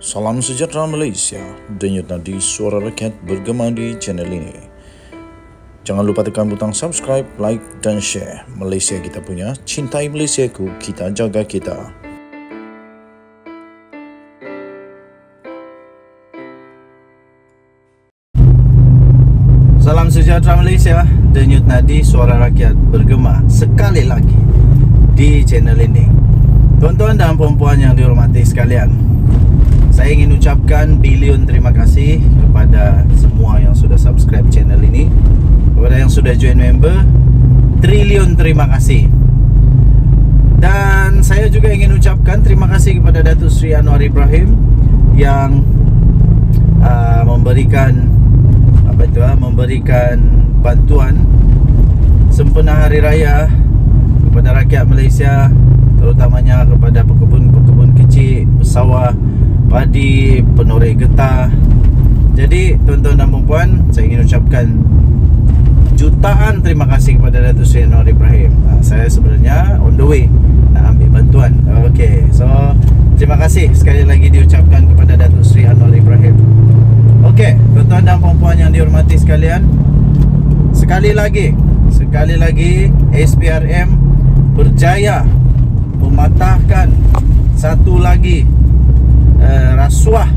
Salam sejahtera Malaysia, denyut nadi suara rakyat bergema di channel ini. Jangan lupa tekan butang subscribe, like dan share. Malaysia kita punya, cintai Malaysiaku, kita jaga kita. Salam sejahtera Malaysia, denyut nadi suara rakyat bergema sekali lagi di channel ini. Tuan-tuan dan puan-puan yang dihormati sekalian, saya ingin ucapkan bilion terima kasih kepada semua yang sudah subscribe channel ini. Kepada yang sudah join member, triliun terima kasih. Dan saya juga ingin ucapkan terima kasih kepada Datuk Seri Anwar Ibrahim yang memberikan bantuan sempena Hari Raya kepada rakyat Malaysia, terutamanya kepada pekebun-pekebun kecil, pesawah, padi, penoreh getah. Jadi tuan-tuan dan puan-puan, saya ingin ucapkan jutaan terima kasih kepada Datuk Seri Anwar Ibrahim. Saya sebenarnya on the way nak ambil bantuan. Okey, so terima kasih sekali lagi diucapkan kepada Datuk Seri Anwar Ibrahim. Okey, tuan-tuan dan puan-puan yang dihormati sekalian, sekali lagi SPRM berjaya mematahkan satu lagi rasuah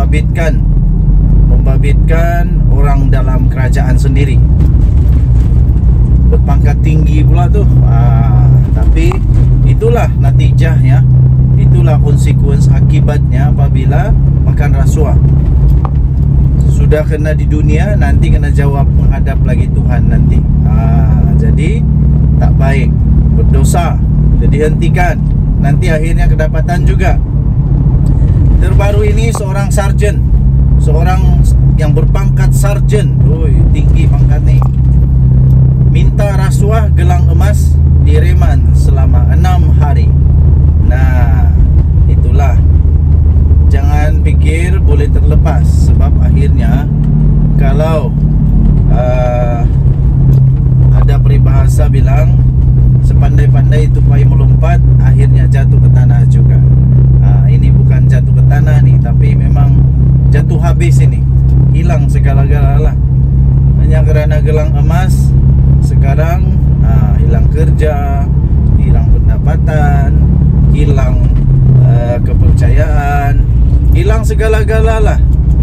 membabitkan orang dalam kerajaan sendiri, berpangkat tinggi pula tu. Tapi itulah natijahnya, itulah konsekuensi akibatnya apabila makan rasuah. Sudah kena di dunia, nanti kena jawab menghadap lagi Tuhan nanti. Jadi tak baik, berdosa, jadi hentikan. Nanti akhirnya kedapatan juga. Terbaru ini seorang sarjan, seorang yang berpangkat sarjan, tinggi pangkat ni, minta rasuah gelang emas di reman selama 6 hari. Nah, itulah, jangan pikir boleh terlepas, sebab akhirnya kalau ada peribahasa bilang sepandai-pandai tupai melompat, akhirnya jatuh ke tanah juga. Ini bukan jatuh ke tanah nih, tapi memang jatuh habis ini, hilang segala-galanya lah. Hanya kerana gelang emas, sekarang hilang kerja, hilang pendapatan, hilang kepercayaan, hilang segala-galanya lah.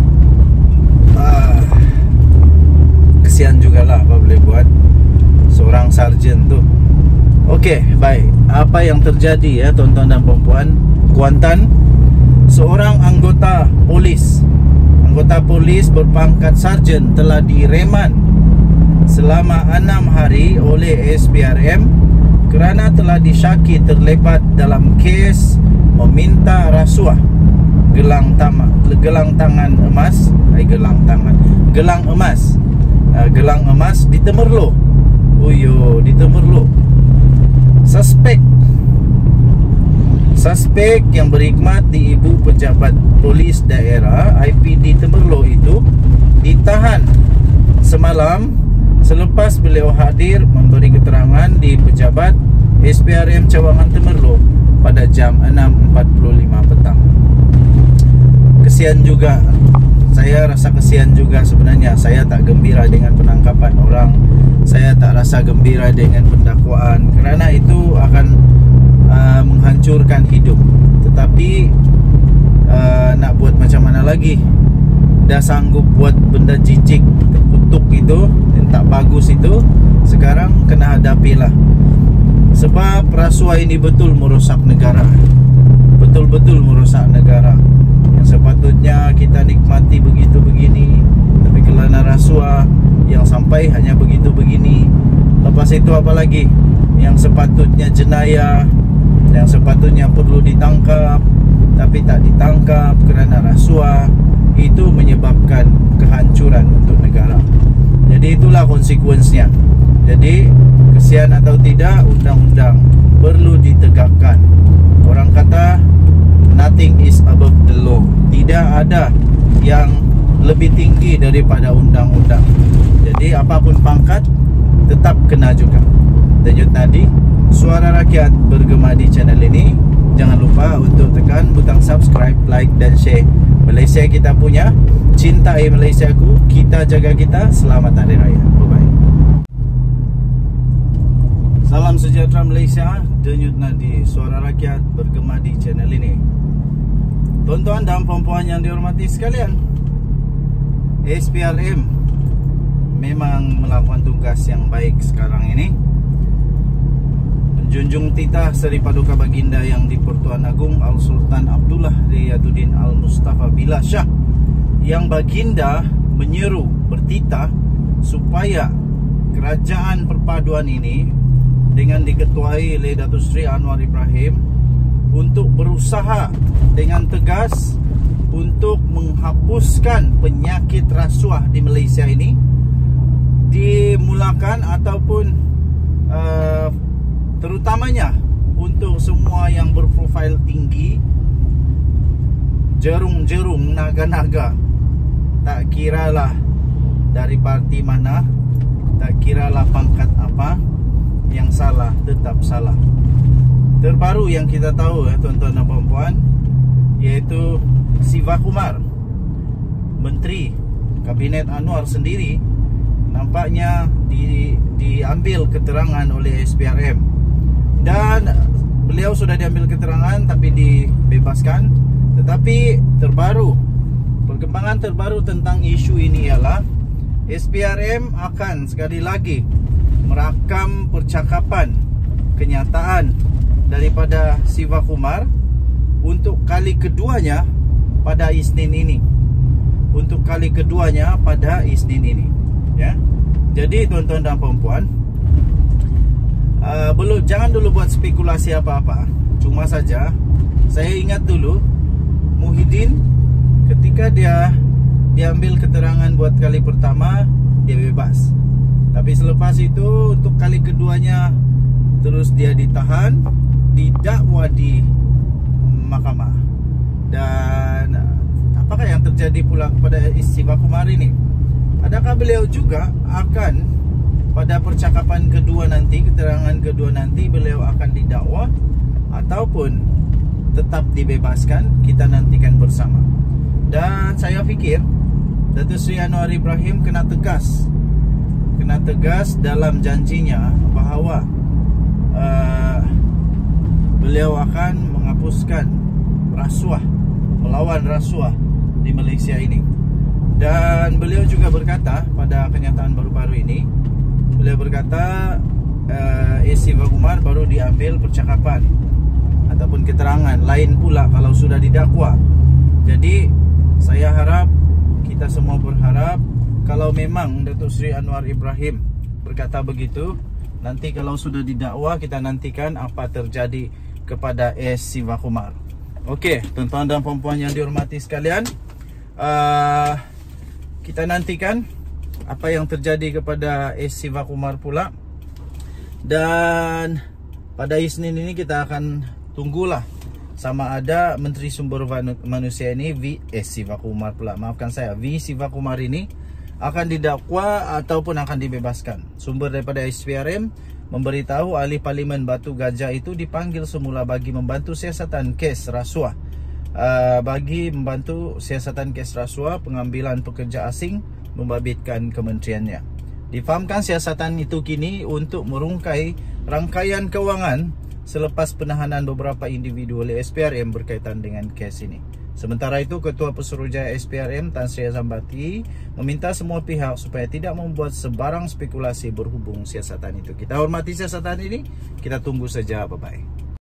Kesian jugalah apa boleh buat seorang sarjan tu. Okey, baik. Apa yang terjadi ya tuan-tuan dan puan-puan? Kuantan, seorang anggota polis berpangkat sarjan telah direman selama 6 hari oleh SPRM kerana telah disyaki terlibat dalam kes meminta rasuah gelang emas di Temerloh. Di Temerloh. Suspek yang berkhidmat di Ibu Pejabat Polis Daerah IPD Temerloh itu ditahan semalam selepas beliau hadir memberi keterangan di Pejabat SPRM Cawangan Temerloh pada jam 6.45 petang. Kesian juga, saya rasa kesian juga sebenarnya. Saya tak gembira dengan penangkapan orang, saya tak rasa gembira dengan pendakwaan, kerana itu akan menghancurkan hidup. Tetapi nak buat macam mana lagi? Dah sanggup buat benda jijik, terkutuk itu, yang tak bagus itu, sekarang kena hadapilah. Sebab rasuah ini betul merosak negara, betul-betul merosak negara. Yang sepatutnya kita nikmati begitu begini, tapi kerana rasuah yang sampai hanya begitu begini. Lepas itu apa lagi? Yang sepatutnya jenayah, yang sepatutnya perlu ditangkap tapi tak ditangkap kerana rasuah, itu menyebabkan kehancuran untuk negara. Jadi itulah konsekuensinya. Jadi kesian atau tidak, undang-undang perlu ditegakkan. Orang kata nothing is above the law. Tidak ada yang lebih tinggi daripada undang-undang. Jadi apapun pangkat tetap kena juga. Denyut nadi suara rakyat bergema di channel ini. Jangan lupa untuk tekan butang subscribe, like dan share. Malaysia kita punya, cintai Malaysiaku, kita jaga kita. Selamat Hari Raya. Bye-bye. Salam sejahtera Malaysia. Denyut nadi suara rakyat bergema di channel ini. Tuan-tuan dan puan-puan yang dihormati sekalian, SPRM memang melakukan tugas yang baik sekarang ini. Junjung titah Seri Paduka Baginda Yang di-Pertuan Agong Al-Sultan Abdullah Riyaduddin Al-Mustafa Billah Shah, yang Baginda menyeru bertitah supaya kerajaan perpaduan ini dengan diketuai oleh Datuk Seri Anwar Ibrahim untuk berusaha dengan tegas untuk menghapuskan penyakit rasuah di Malaysia ini, dimulakan ataupun terutamanya untuk semua yang berprofil tinggi, jerung-jerung, naga-naga, tak kiralah dari parti mana, tak kiralah pangkat apa, yang salah tetap salah. Terbaru yang kita tahu tuan-tuan dan puan-puan, iaitu Siva Kumar, Menteri Kabinet Anwar sendiri, nampaknya diambil keterangan oleh SPRM. Dan beliau sudah diambil keterangan tapi dibebaskan. Tetapi perkembangan terbaru tentang isu ini ialah SPRM akan sekali lagi merakam percakapan kenyataan daripada Siva Kumar untuk kali keduanya pada Isnin ini. Untuk kali keduanya pada Isnin ini, ya. Jadi tuan-tuan dan puan-puan, jangan dulu buat spekulasi apa-apa. Cuma saja saya ingat dulu Muhyiddin ketika dia diambil keterangan buat kali pertama, dia bebas. Tapi selepas itu untuk kali keduanya terus dia ditahan, didakwa di mahkamah. Dan apakah yang terjadi pula kepada Siva Kumar ini? Adakah beliau juga akan pada percakapan kedua nanti, keterangan kedua nanti, beliau akan didakwa ataupun tetap dibebaskan? Kita nantikan bersama. Dan saya fikir Datuk Seri Anwar Ibrahim kena tegas dalam janjinya bahawa beliau akan menghapuskan rasuah, melawan rasuah di Malaysia ini. Dan beliau juga berkata pada kenyataan baru-baru ini, beliau berkata Siva Kumar baru diambil percakapan ataupun keterangan, lain pula kalau sudah didakwa. Jadi saya harap, kita semua berharap, kalau memang Datuk Seri Anwar Ibrahim berkata begitu, nanti kalau sudah didakwa, kita nantikan apa terjadi kepada Siva Kumar. Okey, tuan-tuan dan puan-puan yang dihormati sekalian, kita nantikan apa yang terjadi kepada Siva Kumar pula. Dan pada Isnin ini kita akan tunggulah sama ada Menteri Sumber Manusia ini Siva Kumar pula, maafkan saya, Siva Kumar ini akan didakwa ataupun akan dibebaskan. Sumber daripada SPRM memberitahu ahli Parlimen Batu Gajah itu dipanggil semula bagi membantu siasatan kes rasuah, pengambilan pekerja asing membabitkan kementeriannya. Difahamkan siasatan itu kini untuk merungkai rangkaian kewangan selepas penahanan beberapa individu oleh SPRM berkaitan dengan kes ini. Sementara itu, Ketua Pesuruhjaya SPRM Tan Sri Azambati meminta semua pihak supaya tidak membuat sebarang spekulasi berhubung siasatan itu. Kita hormati siasatan ini, kita tunggu saja. Bye-bye.